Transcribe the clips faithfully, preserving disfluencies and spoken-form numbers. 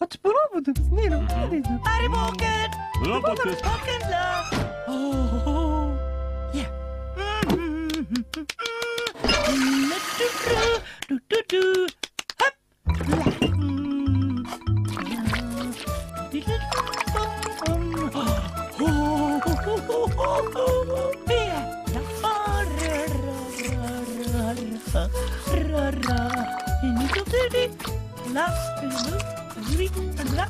Faccio proprio nero, nero. Harry Pocket! La Pocket! Pocket la! Oh, yeah. Du, du, du. Hup! La. Mm. Oh, oh, oh, oh. Via! La. Ra, ra, ra, ra, ra, ra. La. La.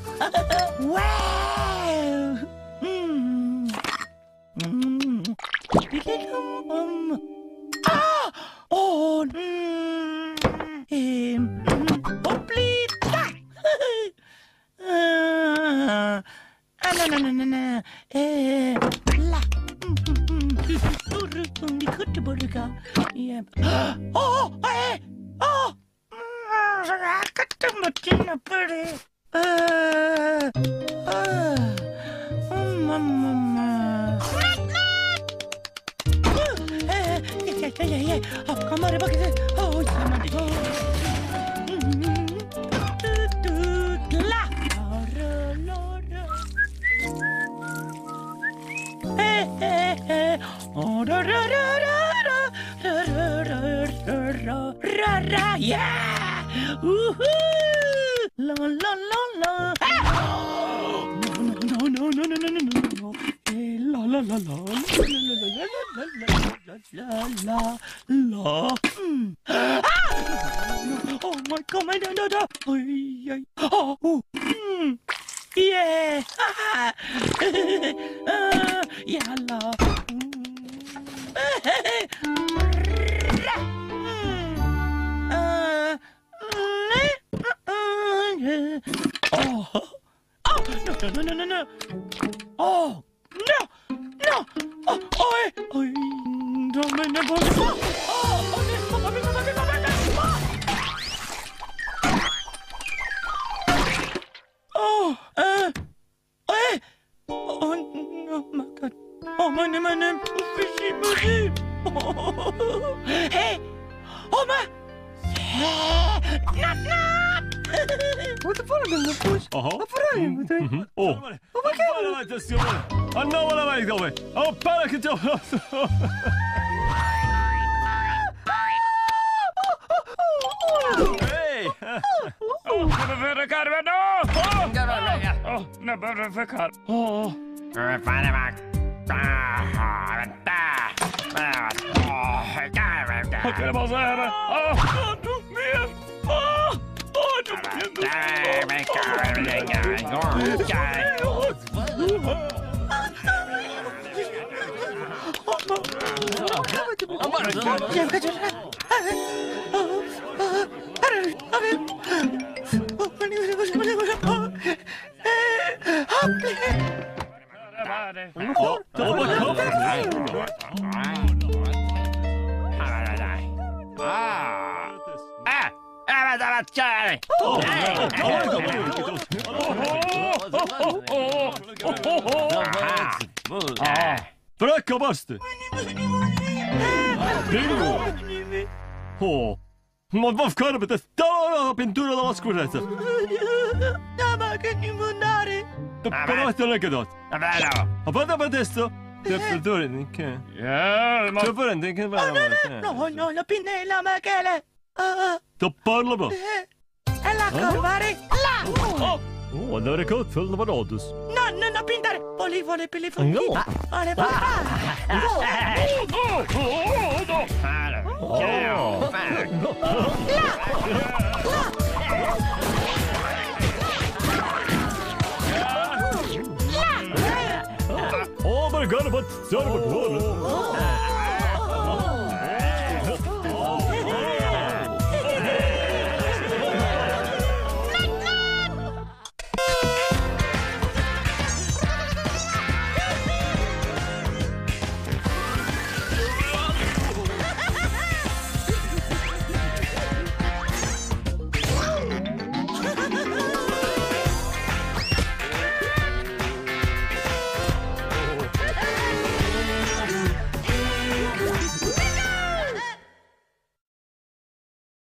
Wow! Mm. Mm. Um. Ah! Oh! Mm. Ehm. Oplita! Ah! Ah, no, no, no, no, no. Eh. La. Di kutte burga. Ja. Oh! Eh! Oh! Kutte mutina puri. Ah! Ah! Mamma. Eh, eh, eh, eh. Oh, come on, bucket. Oh, somebody. La. Eh, eh, eh. Oh, ra, ra, ra, ra, ra, ra, ra, ra, ra, ra, yeah. Woohoo! La, la, la, la. No, no, no, no, no, no, no, no, no. Eh, la, la, la, la, la, la, la, la, la, la. Mm. Ah! Oh my God, my no, no, ay, ay. Oh, oh. Mm. Yeah. Ah. Ah. Yeah, la. Oh. Oh, no, no, no, no, no. Oh, no, no. Oh, oi, oi. Non me ne posso. Oh, oh, mamma mia, mamma mia, mamma mia. Oh, eh, eh. Oh, no, my God. Oh, my name, my name. Fishy, fishy. Oh, hey. Oh, my. Yeah. Not, not. What the fuck is the push? Aha. Vad får du? Åh! Vad kan Bara vänta, Stjärn! Han når den veien, Tommy! Å, bare ikke til! Hei! Åh, det var for karven nå! Åh, det var for karven. Åh. Hva kan det bare si her? Åh, han tok mer! Åh! Åh, han tok Frecca basta! Bingo! Oh! Ma va fare per te la pintura della sicurezza! Ma che ti vuoi andare? Però te l'hai dato! Ma guarda per testo! Che perdone, che? Yeah, ma... Che prende, che va? No, no, la pinnella, ma che le... Ti parlo po'! E la calvare? Là! Oh, andare con il lavarodus! No, no, no, pintare! Voli, voli, pili, voli! Voli, voli, voli! Oh, oh, no! Oh, my God, but sorry, but